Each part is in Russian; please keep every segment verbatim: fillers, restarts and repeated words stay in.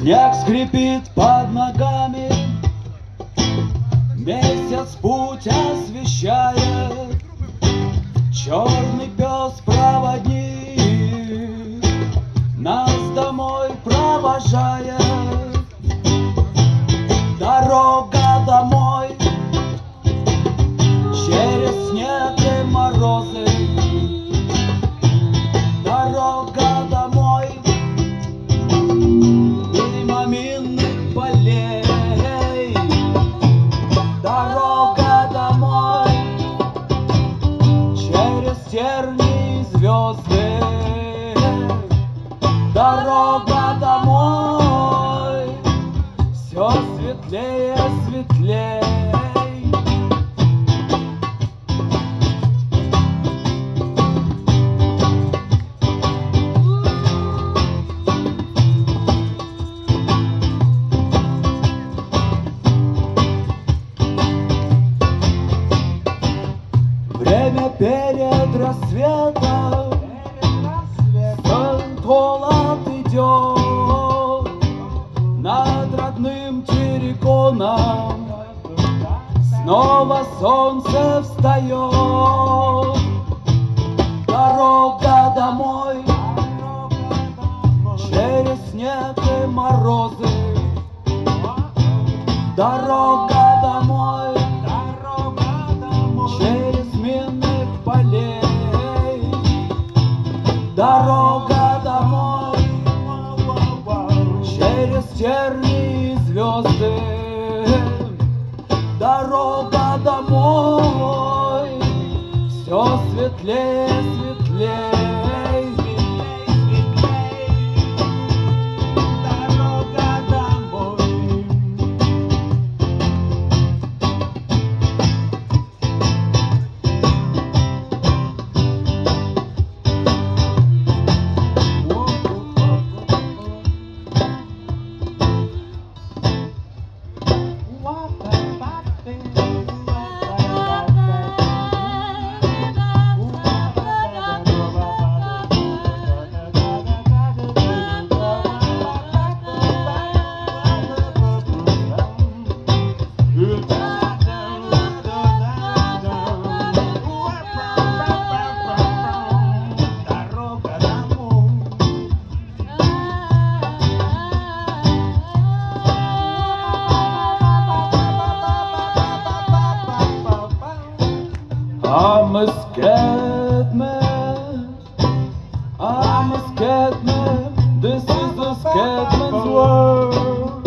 Снег скрипит под ногами, месяц путь освещает, черный пес-проводник нас домой провожает. Дорога домой через снег и морозы, дорога домой мимо минных полей, дорога домой через тернии и звезды, дорога домой все светлее, светлее. Время перед рассветом, сон холод идет над родным терриконом, снова солнце встает. Дорога домой через снег и морозы, дорога домой через минных полей, дорога домой через тернии и звезды, дорога домой все светлее, светлее. I'm a scared man, I'm a scared man, this is a scared man's world.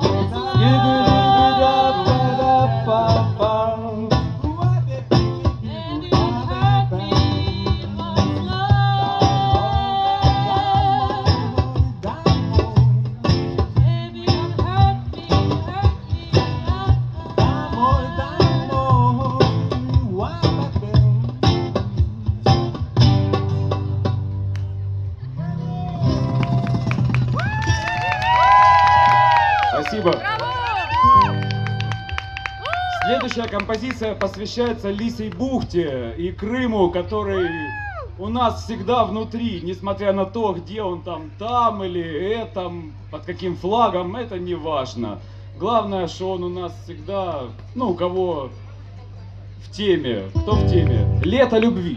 Спасибо. Следующая композиция посвящается Лисьей бухте и Крыму, который у нас всегда внутри, несмотря на то, где он там, там или этом, под каким флагом, это не важно. Главное, что он у нас всегда, ну, у кого в теме, кто в теме. Лето любви.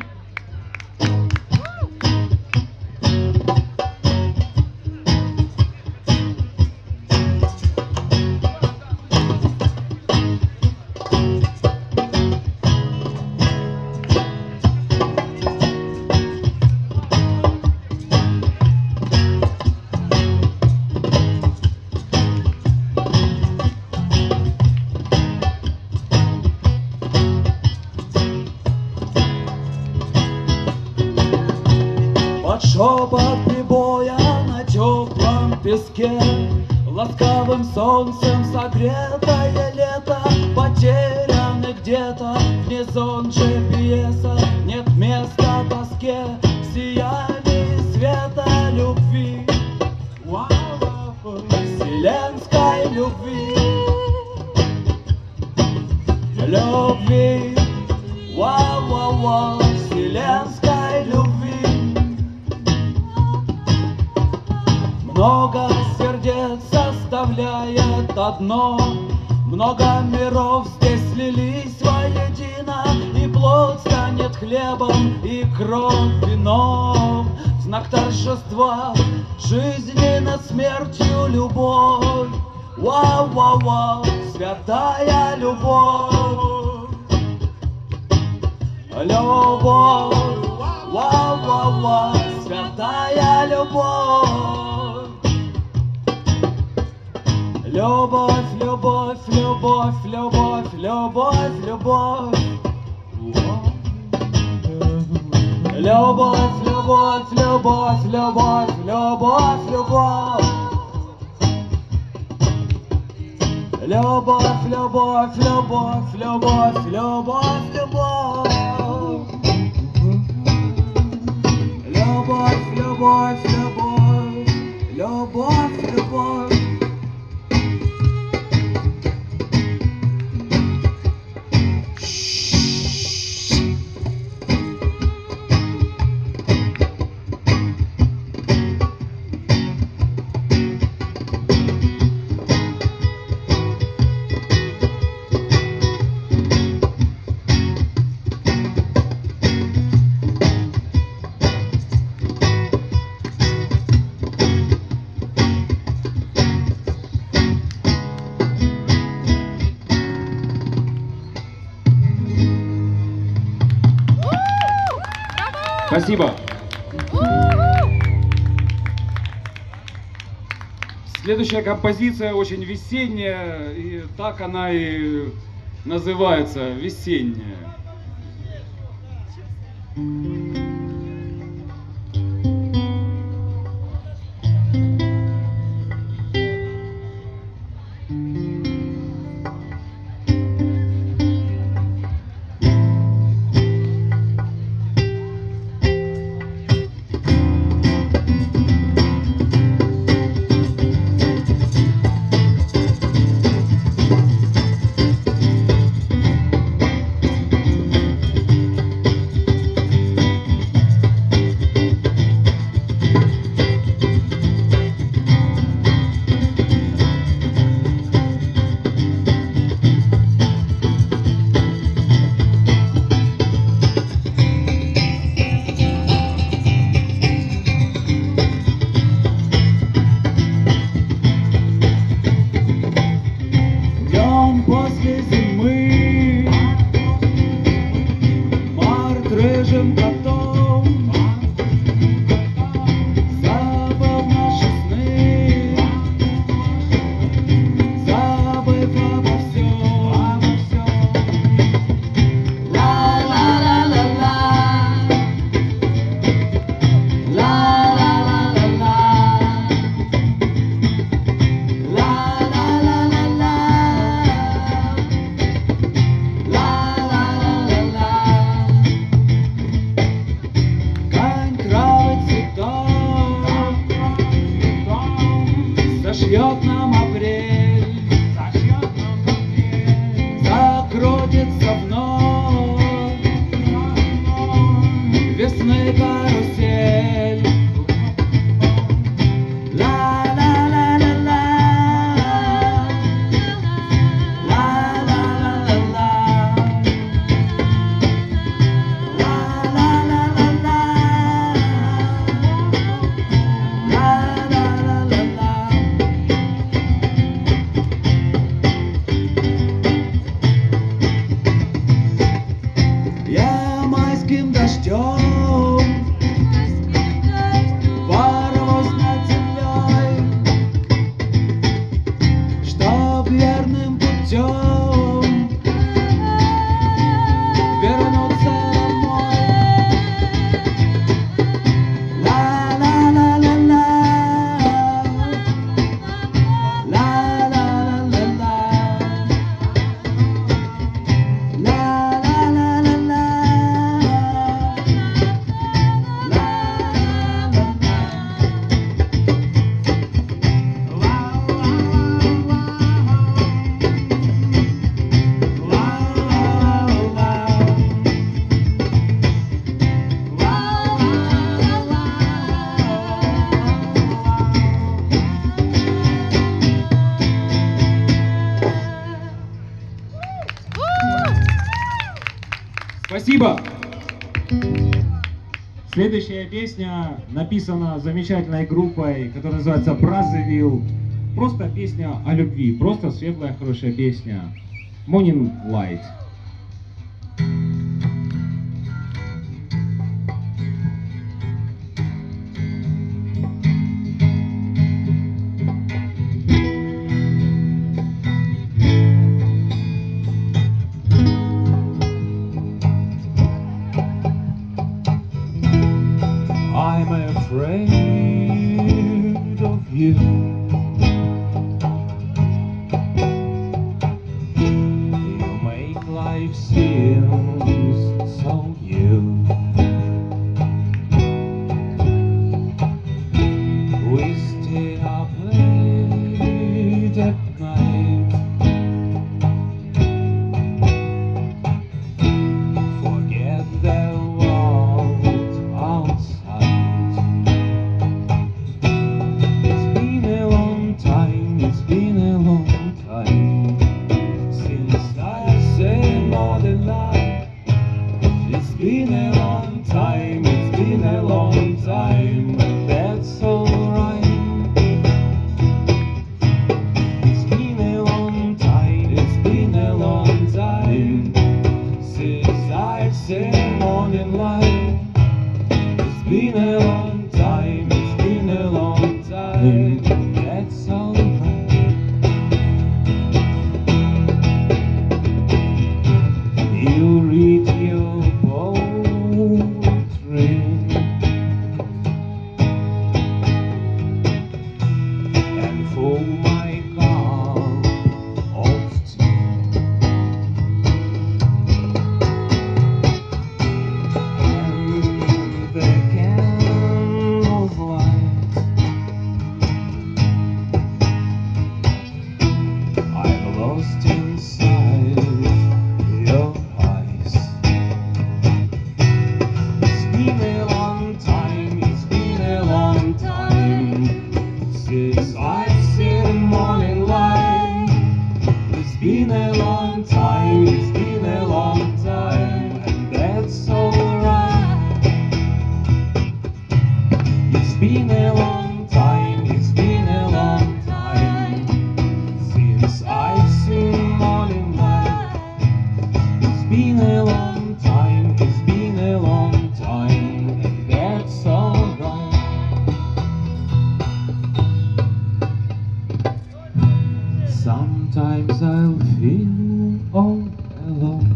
Под шепот прибоя на теплом песке, ласкавым солнцем согретое лето, потеряны где-то вне зон джи пи эс, нет места тоске, сияние света любви, вселенской любви, любви, вау-вау-вау, вселенской любви. Много сердец оставляет одно. Много миров здесь слились воедино, и плоть станет хлебом, и кровь вином. В знак торжества жизни над смертью любовь. Вау-вау-вау, святая любовь. Любовь, вау-вау-вау, святая любовь. Любовь, любовь, любовь, любовь, любовь, любовь. Любовь, любовь, любовь, любовь, любовь, любовь. Любовь, любовь, любовь, любовь, любовь, любовь. Любовь, любовь, любовь, любовь, любовь. Спасибо. Следующая композиция очень весенняя, и так она и называется, весенняя. Зашьет нам апрель, закрутится вновь весны карусель. Ла-ла-ла-ла-ла, ла-ла-ла-ла-ла, ла-ла-ла-ла-ла, ла-ла-ла-ла-ла. Спасибо! Следующая песня написана замечательной группой, которая называется Brazzaville. Просто песня о любви, просто светлая, хорошая песня. Morning Light. I'm afraid of you. You make life seem so new. We stay up late at night, forget the world outside. It's been a long time, it's been a long time since I said more than life. It's been a long time, it's been a long time, but that's alright. It's been a long time, it's been a long time since I said morning light. It's been a long time, it's been a long time, that's alright. You read your poetry and fill my cup of tea. And the candles light, I'm lost inside your eyes. It's been a long time, it's been a long time since I've seen morning light. It's been a long time, it's been a long time, and that's alright. It's been a long time, it's been a long time since I've seen morning light. It's been a long time, it's been a long time, and that's alright. Sometimes I'll feel all alone,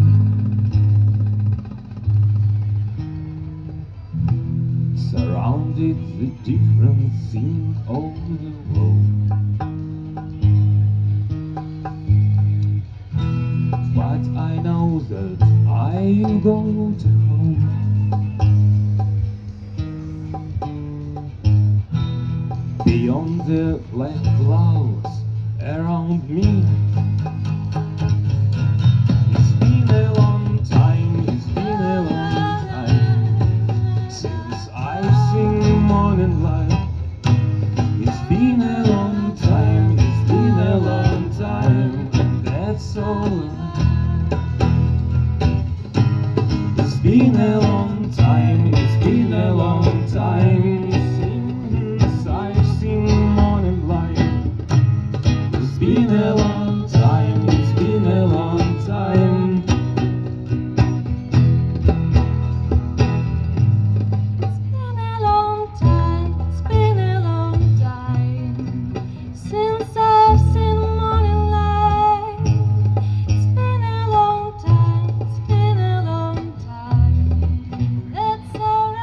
surrounded with different things all the world. But I know that I'll go to home. Beyond the black clouds around me. It's been a long time, it's been a long time since I've seen morning light. It's been a long time, it's been a long time, and that's alright. It's been a long time, it's been a long time since I've seen morning light. It's been a long time, it's been a long time. It's been a long time, it's been a long time since I've seen morning light. It's been a long time, it's been a long time, that's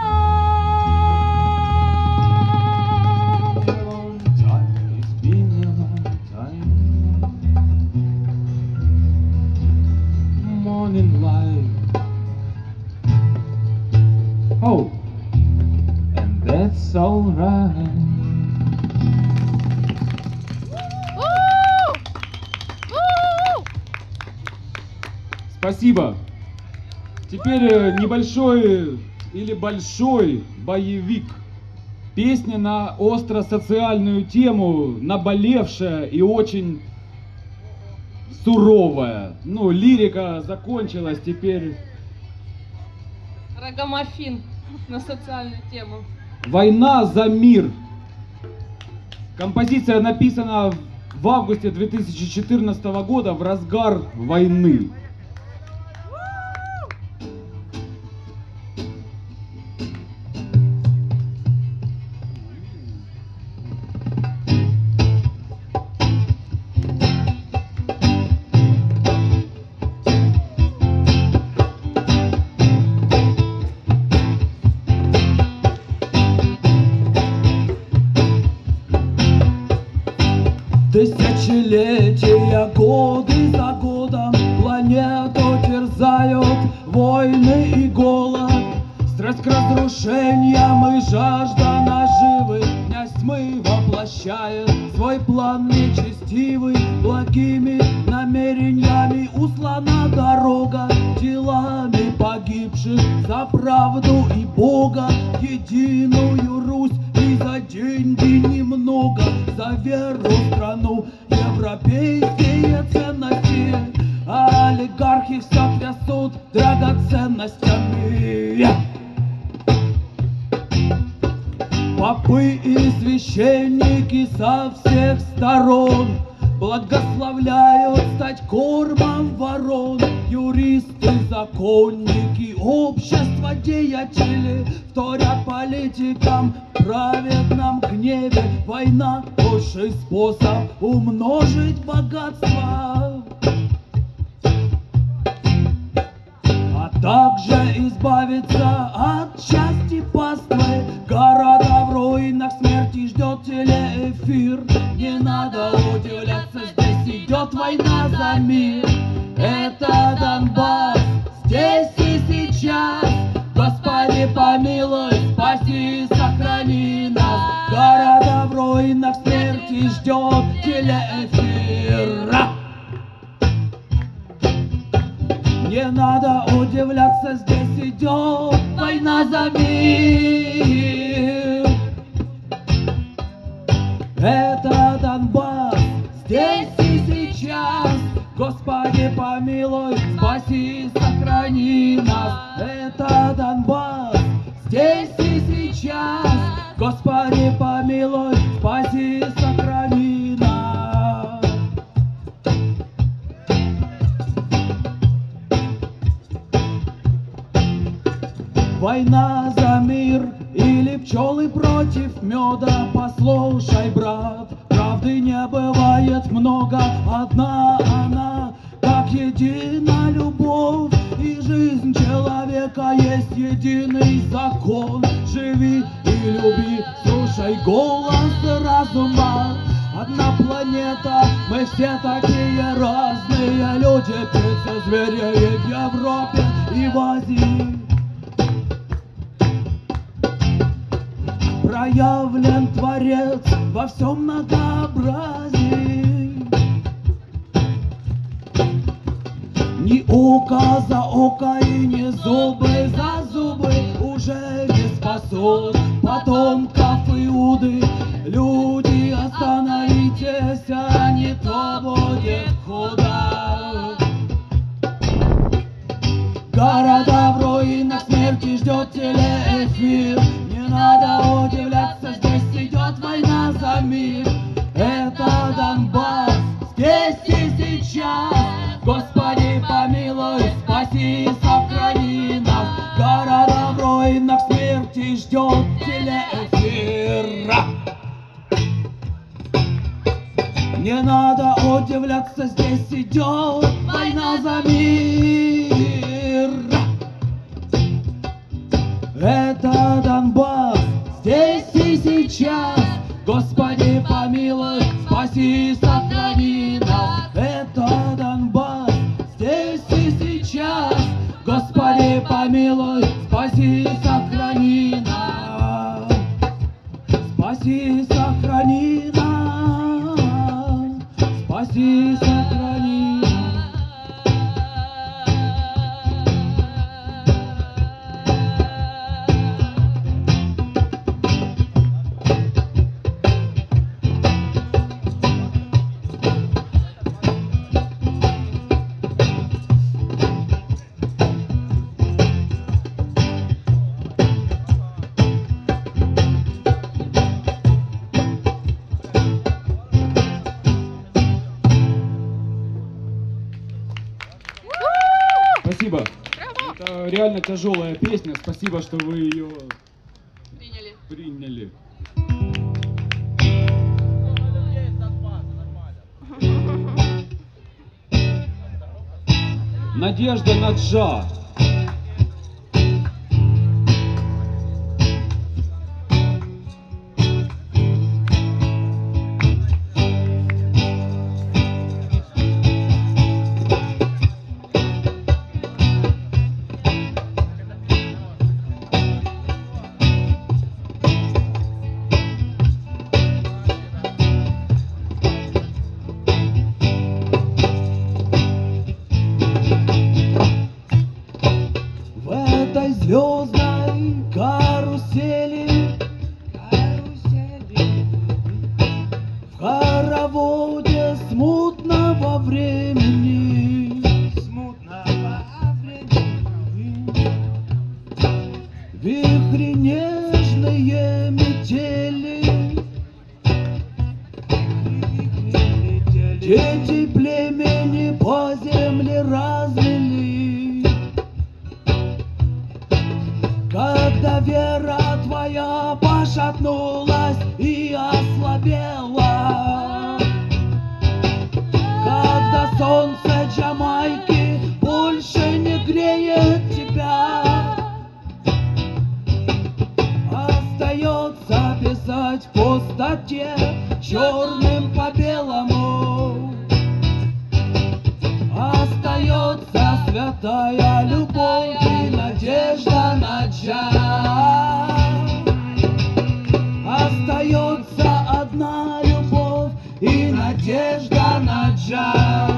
alright. A long time, it's been a long time. Morning light. Oh, and that's alright. Спасибо. Теперь э, небольшой или большой боевик. Песня на остро-социальную тему, наболевшая и очень суровая. Ну, лирика закончилась, теперь Рагамофин на социальную тему. «Война за мир». Композиция написана в августе две тысячи четырнадцатого года, в разгар войны. Тысячелетия, годы за годом планету терзают войны и голод. Страсть к разрушениям и жажда наживы. Князь тьмы воплощает свой план нечестивый. Благими намерениями услана дорога, делами погибших за правду и Бога. Единую Русь и за деньги немного, за веру страну, европейские ценности. А олигархи все трясут драгоценностями. Попы и священники со всех сторон благословляют стать кормом ворон. Юристы, законники, общество, деятели вторят политикам в праведном гневе. Война — лучший способ умножить богатство, а также избавиться от части паствы. Города в руинах, смерти ждет телеэфир. Не надо удивляться, здесь идет война за мир. Это Донбасс, здесь и сейчас. Господи, помилуй, спаси и сохрани нас. Города в руинах, смерти ждет телеэфир. Не надо удивляться, здесь идет война за мир. Это Донбасс, здесь и сейчас. Господи, помилуй, спаси и сохрани нас. Это Донбасс, здесь и сейчас. Господи, помилуй, спаси и сохрани нас. Война за мир или пчелы против меда. Послушай, брат, правды не бывает много. Одна она, как едина любовь, и жизнь человека есть единый закон. Живи и люби, слушай голос разума. Одна планета, мы все такие разные люди. Птицы, звери и в Европе, и в Азии. Проявлен Творец во всем многообразии. Ни око за око и ни зубы за зубы уже не спасут потомков Иуды. Люди, остановитесь, а не то будет худо. Города в руинах, смерти ждет телеэфир. Не надо удивляться, здесь идет война за мир. Это Донбасс, здесь и сейчас. Господи, помилуй, спаси и сохрани нас. Города в руинах, смерти ждет телеэфир. Не надо удивляться, здесь идет война за мир. Это Донбасс, здесь и сейчас. Господи, помилуй, спаси и сохрани нас. Это Донбасс, здесь и сейчас. Господи, помилуй, спаси и сохрани нас. Спаси и сохрани нас. Спаси и сохрани нас. спасибо. Это реально тяжелая песня. Спасибо, что вы ее Приняли. приняли. Надежда Наджа. Звездной карусели, карусели, в хороводе смутного времени, смутного времени, вихри нежные метели, дети племени по земле развели. Когда вера твоя пошатнулась и ослабела, когда солнце Джамайки больше не греет тебя, остается писать в пустоте черным по белому. Остается святая любовь и надежда на джаз. Остается одна любовь и надежда на джаз.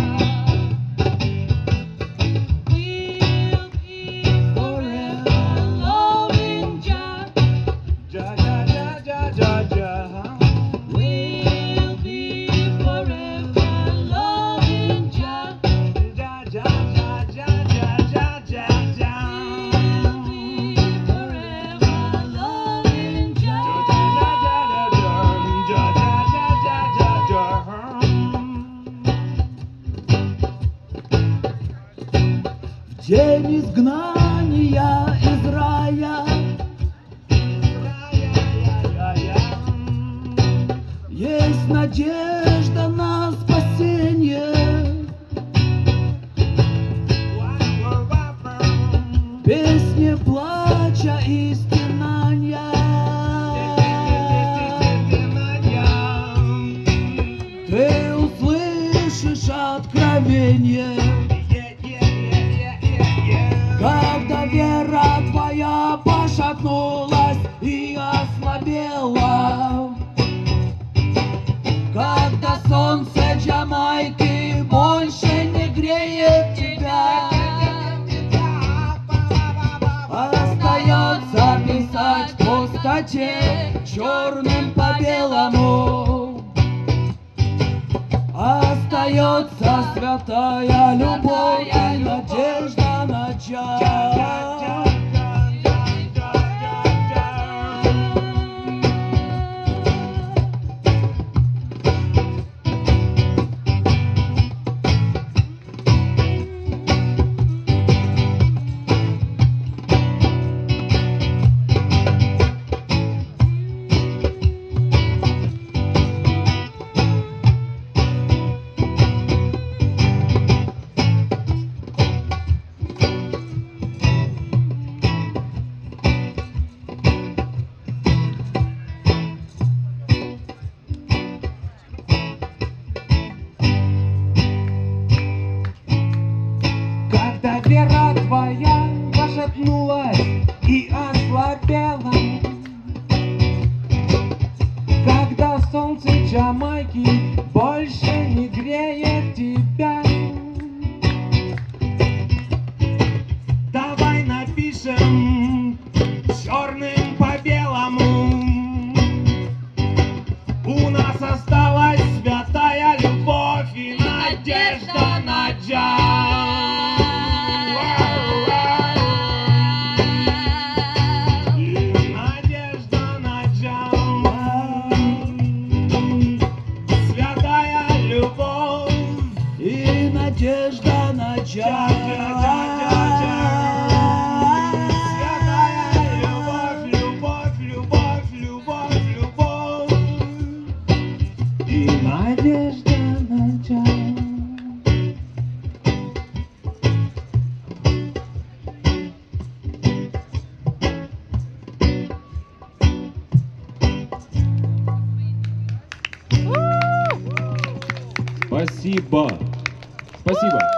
День изгнания из рая, есть надежда на спасение. Песни плача и стенания, ты услышишь откровение. Когда вера твоя пошатнулась и ослабела, когда солнце Джамайки больше не греет тебя, остается писать в пустоте черным по белому. Остается святая любовь и надежда на час. Вера твоя пошатнулась и ослабела, когда солнце Джамайки больше не греет тебя. Давай напишем черным по белому. У нас осталась святая любовь и надежда на джаз. Надежда на джаз. надежда начала. Спасибо. Спасибо.